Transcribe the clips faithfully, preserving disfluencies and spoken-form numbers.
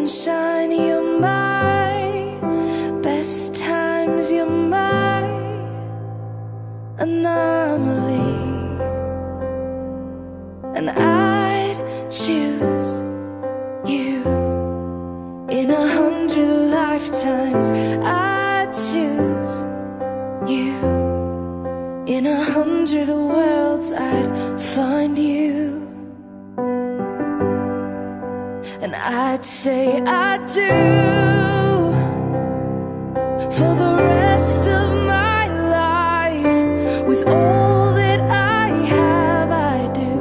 sunshine, you're my best times, you're my anomaly. And I'd choose you in a hundred lifetimes. I'd choose you in a hundred worlds. I'd find you, and I'd say I do for the rest of my life. With all that I have, I do,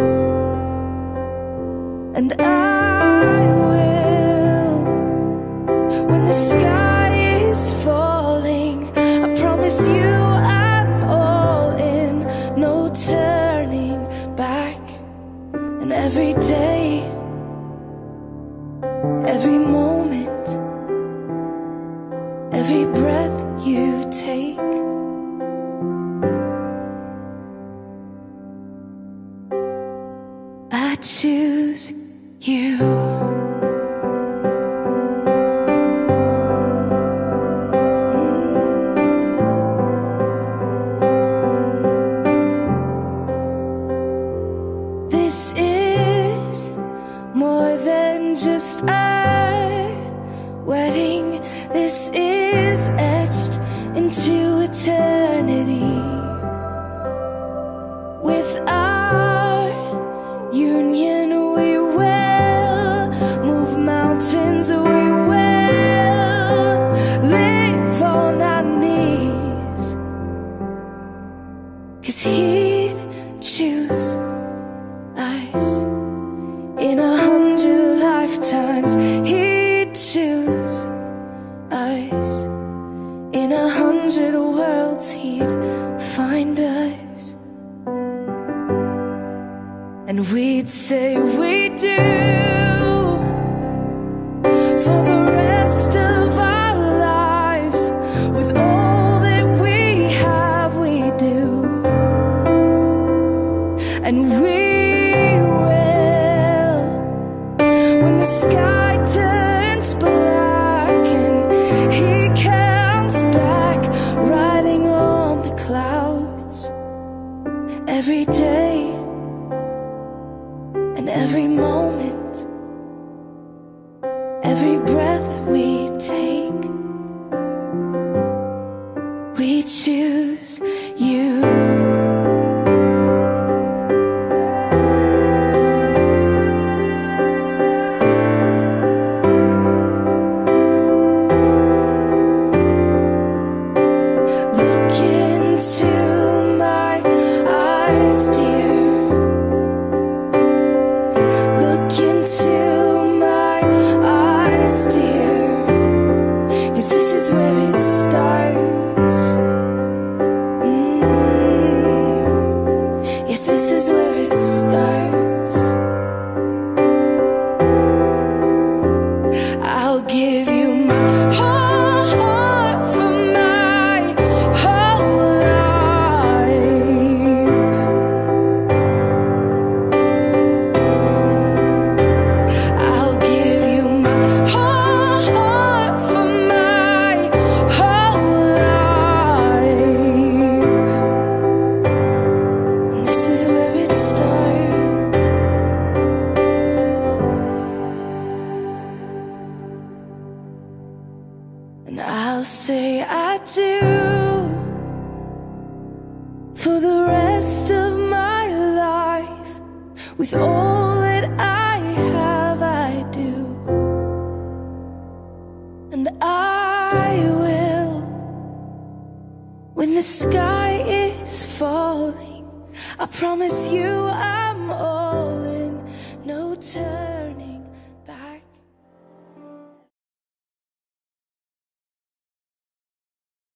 and I will. When the sky is falling, I promise you I'm all in, no turning back. And every day, every moment, every breath you take, I choose you. This is more than just a wedding. This is etched into eternity. With our union, we will move mountains. We will live on our knees, 'cause he'd choose us in a hundred lifetimes. He'd choose us in a hundred worlds. He'd find us, and we'd say we do for the rest of our lives. With all that we have, we do, and we will. When the sky turns black and he comes back riding on the clouds, every day and every moment, every breath we take, we choose you. Look into my eyes, dear. Look into my eyes, dear. 'Cause this is where it starts. Mm. Yes, this is where it starts. I'll give you my whole heart for my whole life. I'll give you my whole heart for my whole life. And this is where it starts. And I'll say I do for the rest of my life. With all